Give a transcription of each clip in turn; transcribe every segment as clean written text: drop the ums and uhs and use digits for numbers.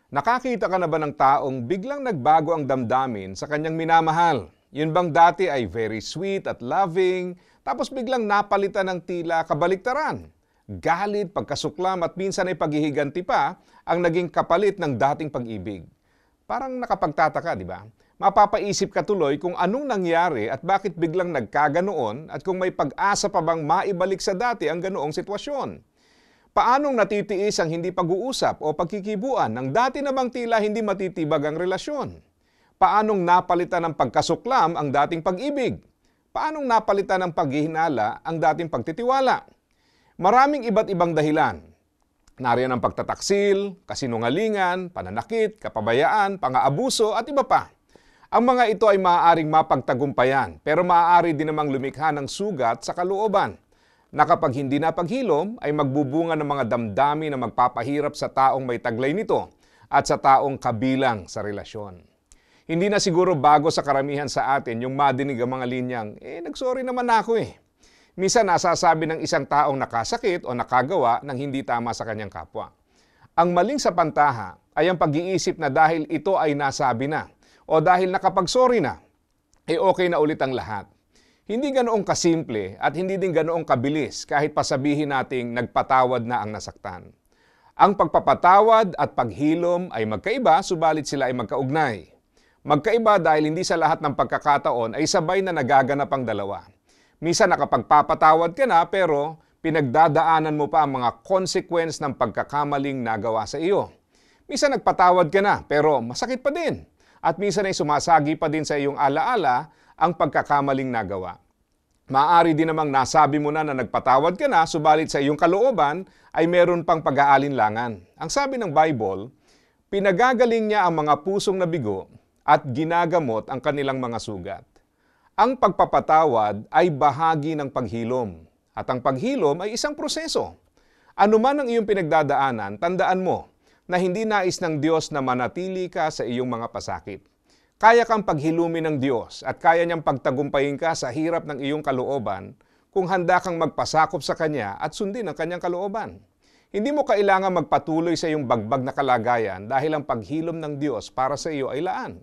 Nakakita ka na ba ng taong biglang nagbago ang damdamin sa kanyang minamahal? Yun bang dati ay very sweet at loving, tapos biglang napalitan ng tila kabaliktaran? Galit, pagkasuklam at minsan ay paghihiganti pa ang naging kapalit ng dating pag-ibig. Parang nakapagtataka, di ba? Mapapaisip ka tuloy kung anong nangyari at bakit biglang nagkaganoon at kung may pag-asa pa bang maibalik sa dati ang ganoong sitwasyon. Paanong natitiis ang hindi pag-uusap o pagkikibuan ng dati namang tila hindi matitibag ang relasyon? Paanong napalitan ng pagkasuklam ang dating pag-ibig? Paanong napalitan ng paghihinala ang dating pagtitiwala? Maraming iba't ibang dahilan. Nariyan ang pagtataksil, kasinungalingan, pananakit, kapabayaan, pang-aabuso at iba pa. Ang mga ito ay maaaring mapagtagumpayan pero maaari din namang lumikha ng sugat sa kalooban na kapag hindi napaghilom ay magbubunga ng mga damdamin na magpapahirap sa taong may taglay nito at sa taong kabilang sa relasyon. Hindi na siguro bago sa karamihan sa atin yung madinig ang mga linyang, nagsorry naman ako Minsan nasasabi ng isang taong nakasakit o nakagawa ng hindi tama sa kanyang kapwa. Ang maling sa pantaha ay ang pag-iisip na dahil ito ay nasabi na o dahil nakapag-sorry na, okay na ulit ang lahat. Hindi ganoong kasimple at hindi din ganoong kabilis kahit pasabihin nating nagpatawad na ang nasaktan. Ang pagpapatawad at paghilom ay magkaiba subalit sila ay magkaugnay. Magkaiba dahil hindi sa lahat ng pagkakataon ay sabay na nagaganap ang dalawa. Minsan nakapagpapatawad ka na pero pinagdadaanan mo pa ang mga consequence ng pagkakamaling nagawa sa iyo. Minsan nagpatawad ka na pero masakit pa din. At minsan ay sumasagi pa din sa iyong alaala ang pagkakamaling nagawa. Maaari din namang nasabi mo na nagpatawad ka na, subalit sa iyong kalooban ay meron pang pag-aalinlangan. Ang sabi ng Bible, pinagagaling niya ang mga pusong nabigo at ginagamot ang kanilang mga sugat. Ang pagpapatawad ay bahagi ng paghilom. At ang paghilom ay isang proseso. Ano man ang iyong pinagdadaanan, tandaan mo na hindi nais ng Diyos na manatili ka sa iyong mga pasakit. Kaya kang paghilumin ng Diyos at kaya niyang pagtagumpayin ka sa hirap ng iyong kalooban kung handa kang magpasakop sa Kanya at sundin ang Kanyang kalooban. Hindi mo kailangan magpatuloy sa iyong bagbag na kalagayan dahil ang paghilom ng Diyos para sa iyo ay laan.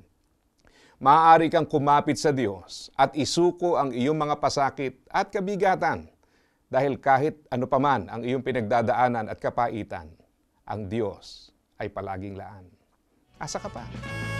Maaari kang kumapit sa Diyos at isuko ang iyong mga pasakit at kabigatan dahil kahit ano paman ang iyong pinagdadaanan at kapaitan, ang Diyos ay palaging laan. Asa ka pa?